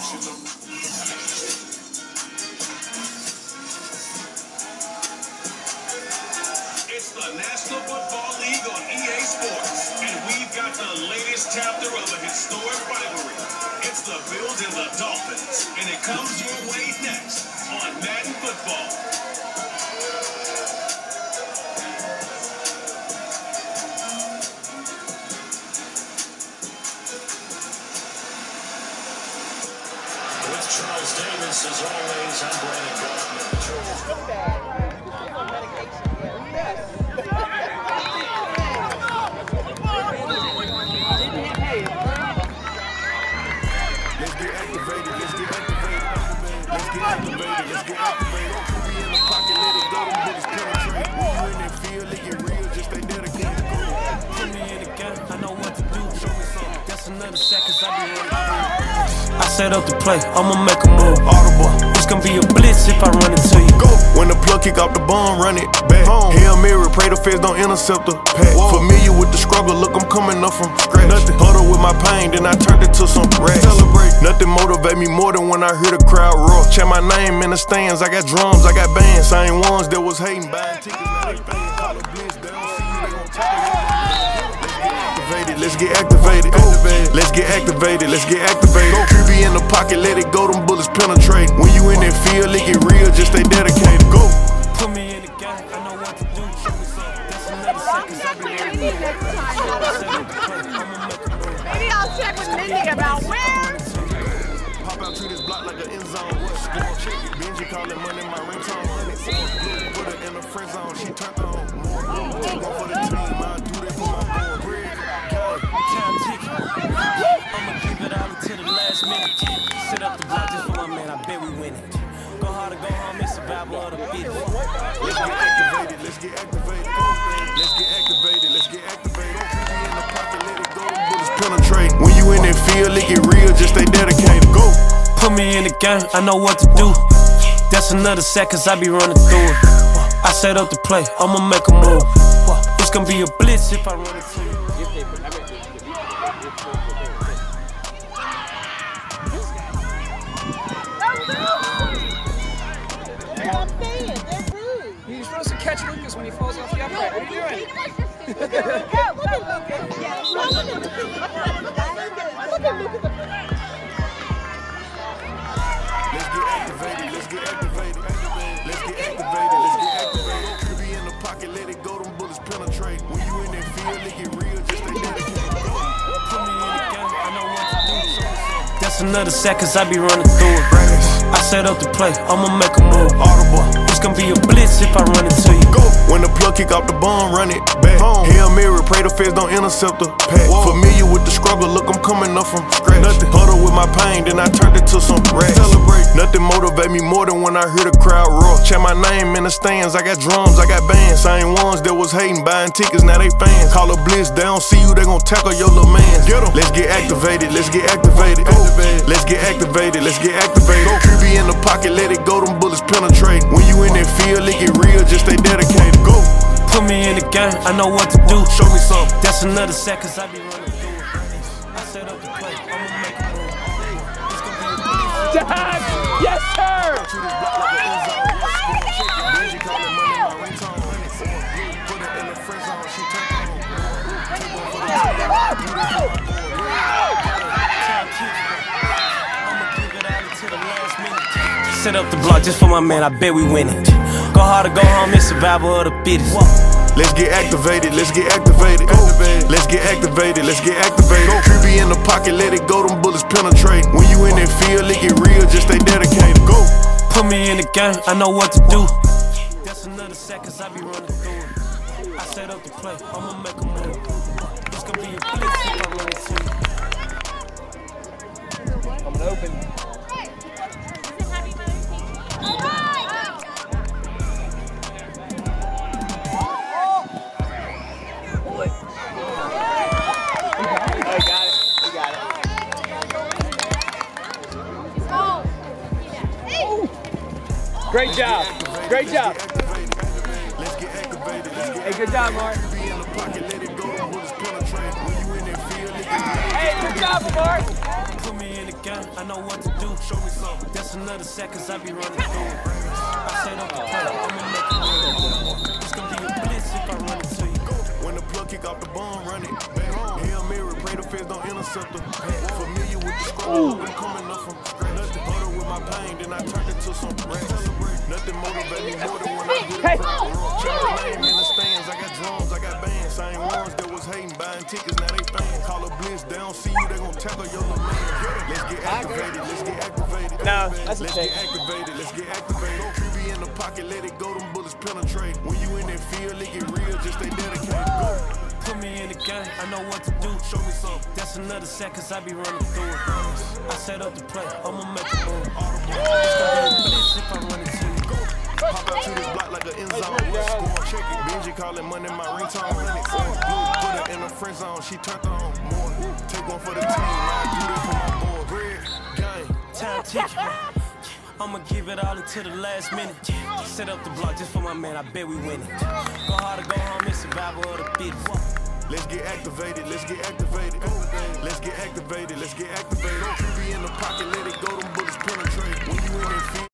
It's the National Football League on EA Sports, and we've got the latest chapter of a historic rivalry. It's the Bills and the Dolphins, and it comes your way next on Madden Football. With Charles Davis, as always, I'm Brandon Gaudman. Let's get activated, let's get activated. Let's get activated, let's get activated. Don't be in the pocket, let it go, them bullets penetrate. When you in that field, it get real, just stay dedicated. Put me in the game, I know what to do. Show me something, that's another seconds I be running. I set up the play, I'ma make a move. Audible, it's gonna be a blitz if I run into you. Go! When the plug kick off the bomb, run it back. Hail Mary, pray the feds don't intercept the pack. Familiar with the struggle, look, I'm coming up from scratch. Nothing huddle with my pain, then I turned it to some racks. Celebrate. Nothing motivate me more than when I hear the crowd roar. Chant my name in the stands, I got drums, I got bands. Same ones that was hating, buying tickets, now they fans. Call the blitz, they don't see you, they gon' take it. Let's get activated, let's get activated, let's get activated. QB in the pocket, let it go, them bullets penetrate. When you in that field, it get real, just stay dedicated. Go! Put me in the game, I know what to do. Show me something, that's another seconds I be running. Maybe I'll check with Mindy about where. Pop out to this block like an end zone. What score? Check it. Benji calling money, my ringtone. Put her in the friend zone, she turned on. Take one for the team, I do that for my boy. Time ticking, I'ma keep it out until the last minute. Set up the block just for my man, I bet we win it. Go hard or go home, it's survival of the fittest. Let's get activated, let's get activated. Let's get activated, let's get activated. In the pocket, let it go, bullets penetrate. When you in that field, it get real, just stay dedicated. Go! Put me in the game, I know what to do. That's another seconds I be running through it. I set up the play, I'ma make a move. It's gonna be a blitz if I run into you. You're supposed to catch Lucas when he falls off the upright. What are you doing? Look at Lucas. Yeah, look at Lucas. Look at Lucas. Let's get activated, let's get activated. Let's get activated, let's get activated. QB in the pocket, let it go, them bullets penetrate. When you in that field, it get real, just stay dedicated. Put me in the game, I know what to do. That's another seconds I be running through it. I set up the play, I'ma make a move. Audible, it's gonna be a blitz if I run into you. Go! When the plug kick off the bomb, run it back. Hail Mary, pray the feds don't intercept the pack. Familiar with the struggle, look, I'm coming up from scratch. Nothing huddle with my pain, then I turned it to some racks. Celebrate. Nothing motivate me more than when I hear the crowd roar. Chant my name in the stands, I got drums, I got bands. Same ones that was hating, buying tickets, now they fans. Call a blitz, they don't see you, they gon' tackle your little man. Get 'em. Let's get activated, let's get activated. Let's get activated, let's get activated. QB in the pocket, let it go, them bullets penetrate. When you in that field, it get real, just stay dedicated. Go! Put me in the game, I know what to do. Show me something. That's another seconds I be running through it. I set up the play, I'ma make a move. It's gonna be a blitz. Dad! Yes, sir! Benji calling money, my ringtone. Put her in the friend zone, she turned on. I'ma keep it out until the last minute. Set up the block just for my man, I bet we win it. Go hard or go home, it's survival of the fittest. Let's get activated, let's get activated. Let's get activated, let's get activated. QB in the pocket, let it go, them bullets penetrate. When you in that field, it get real, just stay dedicated. Go! Put me in the game, I know what to do. That's another seconds I be running through it. I set up the play, I'ma make a move. It's gonna be a blitz if I run into you. Coming open. Great job. Great job. Hey, good job, Mark. Hey, good job, Mark. game, I know what to do. Show me something. That's another sack, cause I be running through it. I set up the play, I'ma make it real. It's gonna be a blitz if I run it to you. When the plug kick off the bomb, run it back home. Hail Mary, pray the feds don't intercept her. Familiar with the struggle, been coming up from scratch. Nothing butter with my pain, then I turned it to some rats. Nothing motivate me more than when I get it. Check my name in the stands, I got drums, I got bands. Same ones that was hating, buying tickets, now they fans. Call a blitz, they don't see you, they gon' tackle your little man. Let's get activated, let's get activated. No, that's a let's fake. get activated, let's get activated. QB in the pocket, let it go, them bullets penetrate. When you in that field, it get real, just stay dedicated. Go. Put me in the game, I know what to do. Show me something. That's another sack, cause I be running through it. I set up the play, I'ma make it move. It's gonna be a blitz if I run it to you. Pop out to this block like an end zone. Score, check it. Benji calling money, my ringtone. Blue, put her in the friend zone, she turned on more. Take one for the team, I do this for my boy. Bread, gang. Time ticking. I'ma give it all until the last minute. Set up the block just for my man, I bet we win it. Go hard or go home, it's survival of the fittest. Let's get activated, let's get activated. Let's get activated, let's get activated. QB in the pocket, let it go, them bullets penetrate. When you in that field.